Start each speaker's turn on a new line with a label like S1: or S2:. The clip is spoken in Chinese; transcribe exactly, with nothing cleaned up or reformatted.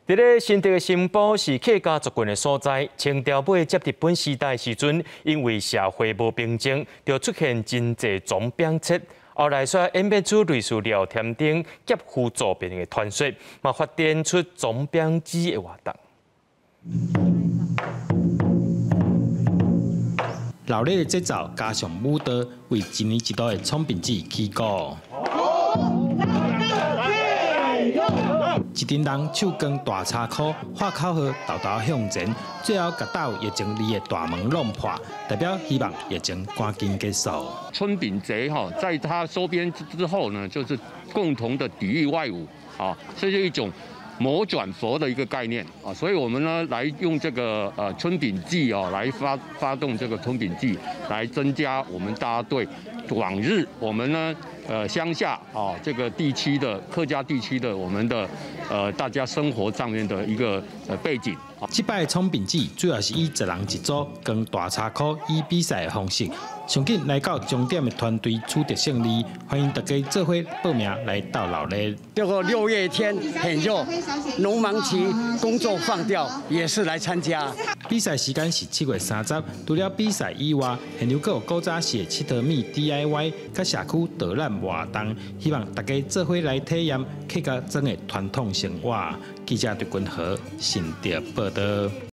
S1: 伫咧新竹的新埔是客家族群的所在，清朝尾接日本时代时阵，因为社会无平静，就出现真侪总兵册。后来却演变出类似廖添丁劫富助贫的传说，嘛发展出总兵制的活动。
S2: 热烈的节奏加上舞蹈，为一年一度的创病节起鼓。一群人手扛大叉箍，喊口号，豆豆向前，最后甲斗疫情里的大门弄破，代表希望疫情赶紧结束。
S3: 春饼节哈，在它收编之后呢，就是共同的抵御外侮啊，这是一种魔转佛的一个概念啊，所以我们呢来用这个呃春饼祭啊来发发动这个春饼祭，来增加我们大家对往日我们呢呃乡下啊这个地区的客家地区的我们的呃大家生活上面的一个呃背景。
S2: 这摆的创饼节主要是以十人一组，跟大叉箍以比赛的方式，上紧来到终点的团队取得胜利。欢迎大家做伙报名来到老热。
S4: 这个六月天很热，农忙期工作放掉，也是来参加。
S2: 比赛时间是七月三十，除了比赛以外，现场还有古早式的七淘米 D I Y， 甲社区导览活动，希望大家做伙来体验客家庄的传统生活。记者对君和新竹报道。